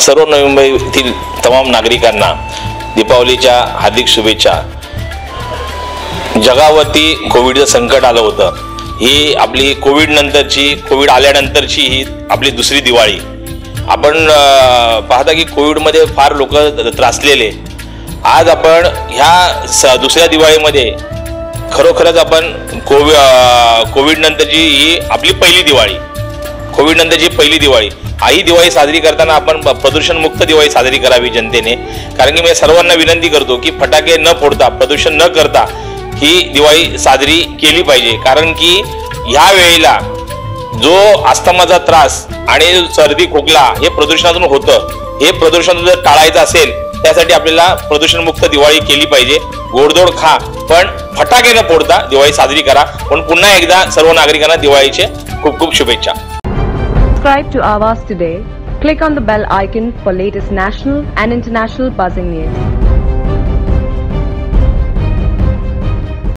सर्व नवी मुंबईतील तमाम नागरिकांना दीपावलीच्या हार्दिक शुभेच्छा। जगावरती कोविडचं संकट आलं होतं। ही आपली कोविड आल्यानंतरची ही आपली दुसरी दिवाळी। आपण पाहता की कोविडमध्ये फार लोक त्रासलेले। आज आपण ह्या दुसऱ्या दिवाळीमध्ये खरोखरच आपण कोविड नंतरची ही आपली पहिली दिवाळी, कोविड नंतरची पहिली दिवाळी। ही दिवाळी साजरी करताना आपण प्रदूषण मुक्त दिवाळी साजरी करावी जनतेने। कारण की मी सर्वांना विनंती करतो की फटाके न फोडता, प्रदूषण न करता ही दिवाळी साजरी केली पाहिजे। कारण की ह्या वेळेला जो अस्थमाचा त्रास आणि सर्दी खोकला हे प्रदूषणातून होतं, हे प्रदूषण जर टाळायचं असेल त्यासाठी आपल्याला प्रदूषण मुक्त दिवाळी केली पाहिजे। गोडधोड खा पण फटाके न फोडता दिवाळी साजरी करा। पण पुन्हा एकदा सर्व नागरिकांना दिवाळीचे खूप खूप शुभेच्छा। Subscribe to Awaaz today. Click on the bell icon for latest national and international buzzing news.